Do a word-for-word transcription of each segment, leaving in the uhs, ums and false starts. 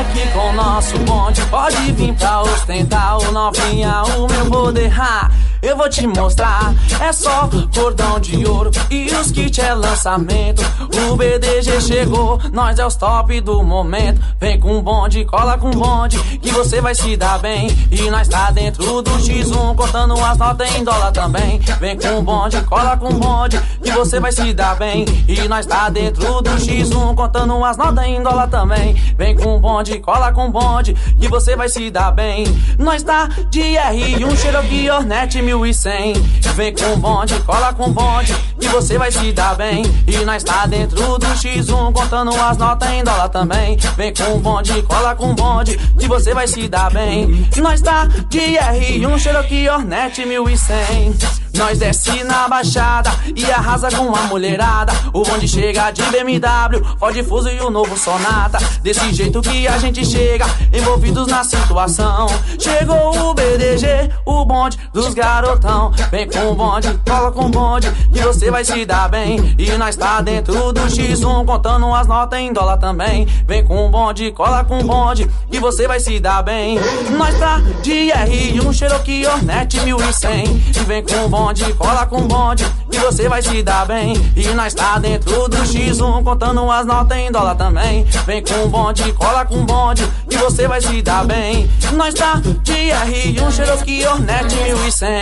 aqui com o nosso bonde, pode vir pra ostentar o novinha, o meu poder. Ha, eu vou te mostrar, é só cordão de ouro e os kits é lançamento. O B D G chegou, nós é os top do momento. Vem com bonde, cola com bonde, que você vai se dar bem. E nós tá dentro do X um, contando as notas em dólar também. Vem com bonde, cola com bonde, que você vai se dar bem. E nós tá dentro do X um, contando as notas em dólar também. Vem com bonde, cola com bonde, que você vai se dar bem. Nós tá de R um, Cherokee Hornet mil e cem. Vem com bonde, cola com bonde, que você vai se dar bem. E nós tá dentro do X um, contando as notas em dólar também. Vem com bonde, cola com bonde, que você vai se dar bem. Nós tá de R um, Cherokee Hornet mil e cem. Nós desce na baixada e arrasa com a mulherada. O bonde chega de B M W, Ford Fuso e o novo Sonata. Desse jeito que a gente chega, envolvidos na situação. Chegou o B D G, o bonde dos garotão. Vem com o bonde, cola com o bonde, que você vai se dar bem. E nós tá dentro do X um, contando as notas em dólar também. Vem com o bonde, cola com o bonde, que você vai se dar bem. Nós tá de R um, Cherokee Hornet mil e cem. E vem com o bonde, cola com bonde, que você vai se dar bem. E nós tá dentro do X um, contando as notas em dólar também. Vem com bonde, cola com bonde, que você vai se dar bem. Nós tá de R um, Cherokee Hornet mil e cem.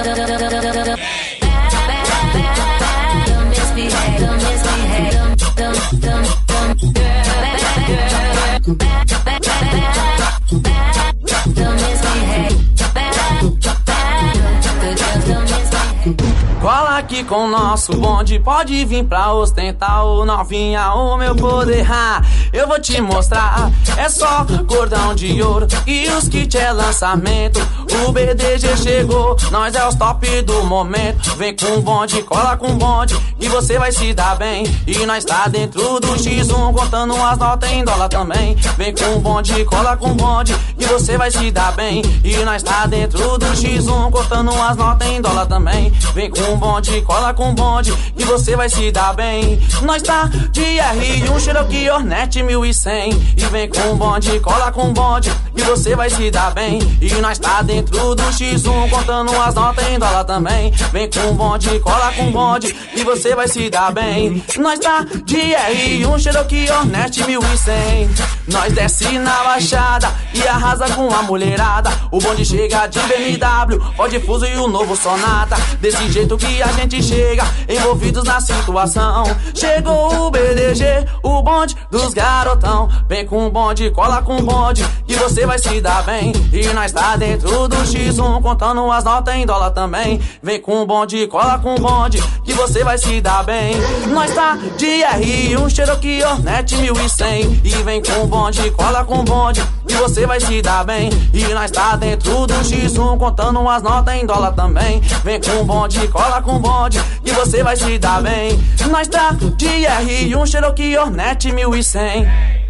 Cola aqui com o nosso bonde, pode vir pra ostentar o novinha, o meu poder. Ha, eu vou te mostrar, é só cordão de ouro e os kits é lançamento. O B D G chegou, nós é os top do momento. Vem com bonde, cola com bonde, e você vai se dar bem. E nós tá dentro do X um, contando as notas em dólar também. Vem com bonde, cola com bonde, que você vai se dar bem. E nós tá dentro do X um, contando as notas em dólar também. Vem com bonde, cola com bonde, que você vai se dar bem. Nós tá de R um, Cherokee Hornet mil e cem. E vem com bonde, cola com bonde, que você vai se dar bem. E nós tá dentro do X um, contando as notas em dólar também. Vem com bonde, cola com bonde, que você vai se dar bem. Nós tá de R um, Cherokee Hornet mil e cem. Nós desce na baixada e arrasa com a mulherada. O bonde chega de B M W, Ford Fuso e o novo Sonata. Desse jeito que a gente chega, envolvidos na situação. Chegou o B D G, o bonde dos garotão. Vem com bonde, cola com bonde, que você vai se dar bem. E nós tá dentro do X um, contando as notas em dólar também. Vem com bonde, cola com bonde, que você vai se dar bem. Nós tá de R um, Cherokee Hornet mil e cem. E vem com bonde, cola com bonde, que você vai se dar bem. E nós tá dentro do X um, contando as notas em dólar também. Vem com bonde, cola com bonde, que você vai se dar bem. Nós tá de R um, Cherokee Hornet mil e cem.